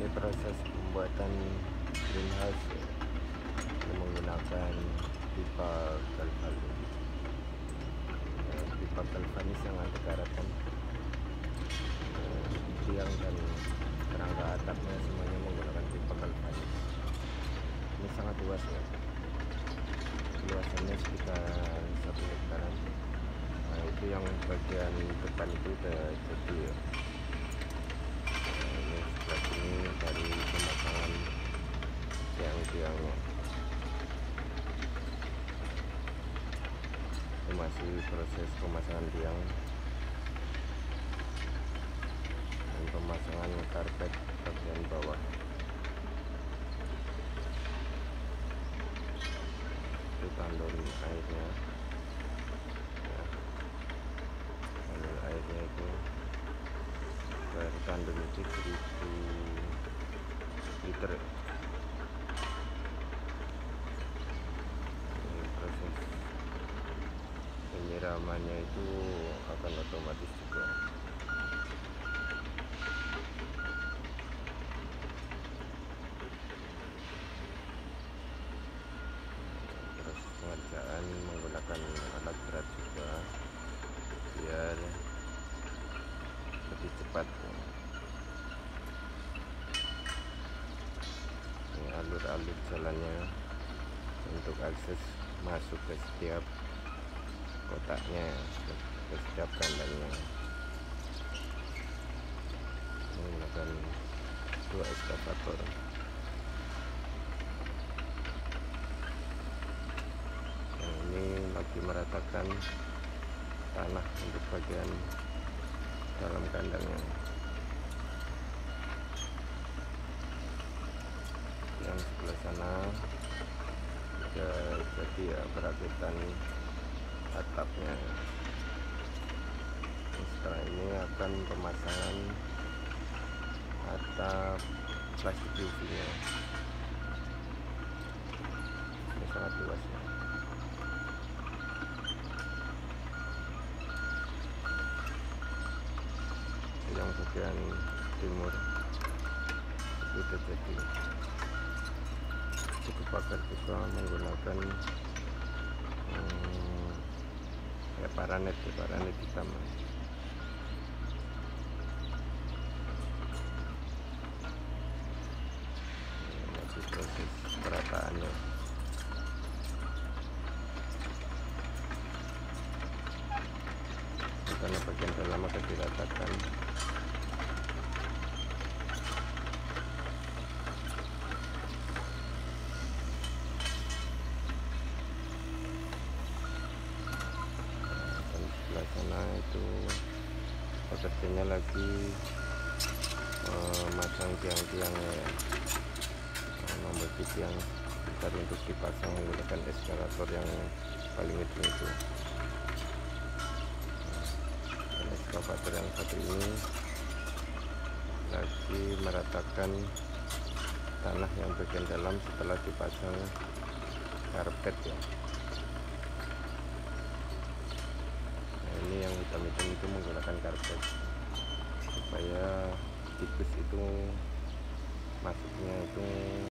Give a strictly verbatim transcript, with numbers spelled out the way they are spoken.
Ini proses pembuatan greenhouse ya, yang menggunakan pipa galvanis. Eh, pipa galvanis yang anti karatan, eh, tiang dan kerangka atapnya semuanya menggunakan pipa galvanis. Ini sangat luas ya, luasannya sekitar satu hektaran. Nah, itu yang bagian depan itu udah jadi ya. Nah, ini sebelah sini dari pemasangan tiang-tiangnya. Itu masih proses pemasangan tiang dan pemasangan karpet bagian bawah. Itu tandon airnya. Nah, tandon airnya itu dari tandon itu seribu liter. Ini proses penyiramannya itu akan otomatis juga. Proses pengerjaan menggunakan alat berat juga biar lebih cepat. Ini alur-alur jalannya untuk akses masuk ke setiap kotaknya, ke setiap kandangnya. Menggunakan dua eskavator. Nah, ini lagi meratakan tanah untuk bagian dalam kandangnya. Yang sebelah sana sudah jadi ya, perakitan atapnya. Setelah ini akan pemasangan atap plastik U V nya. Ini sangat luas ya. Yang bagian timur itu sudah jadi. Cukup pagar juga menggunakan hmm, ya paranet ya, paranet hitam. Ini masih proses perataannya. Karena bagian dalam akan diratakan. Sana itu pekerjanya lagi uh, masang tiang-tiangnya ya, uh, membagi tiang bentar untuk dipasang menggunakan eskavator yang paling ujung itu. Dan eskavator yang satu ini lagi meratakan tanah yang bagian dalam setelah dipasang karpet ya. Ini yang hitam-hitam itu menggunakan karpet supaya tikus itu masuknya itu